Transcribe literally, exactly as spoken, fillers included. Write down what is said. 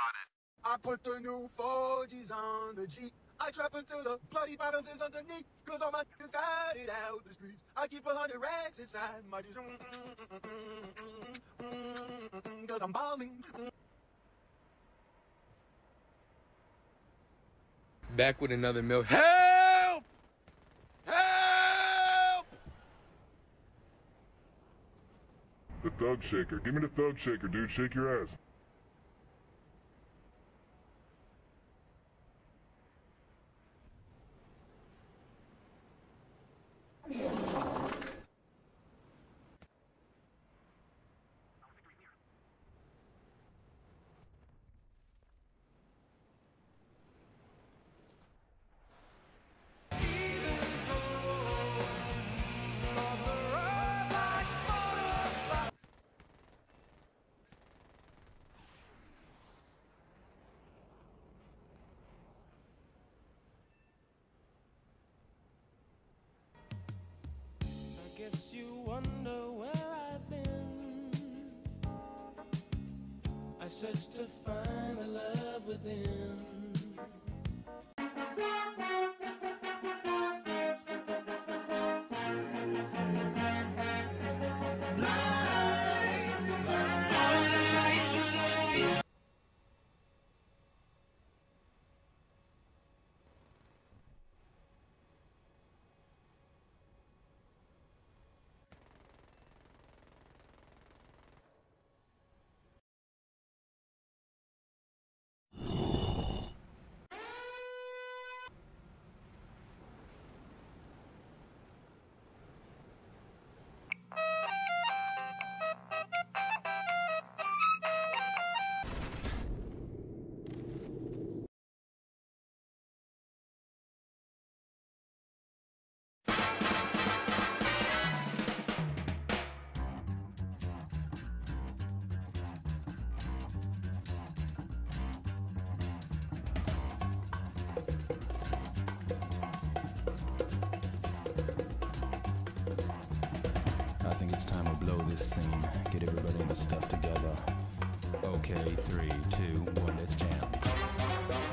I put the new four Gs on the Jeep. I trap until the bloody bottoms is underneath. Cause all my niggas got it out the streets. I keep a hundred racks inside my G's. Cause I'm balling. Back with another milk. Help! Help! The thug shaker. Give me the thug shaker, dude. Shake your ass. Guess you wonder where I've been. I searched to find the love within. I think it's time to blow this scene. Get everybody in the stuff together. Okay, three, two, one, let's jam.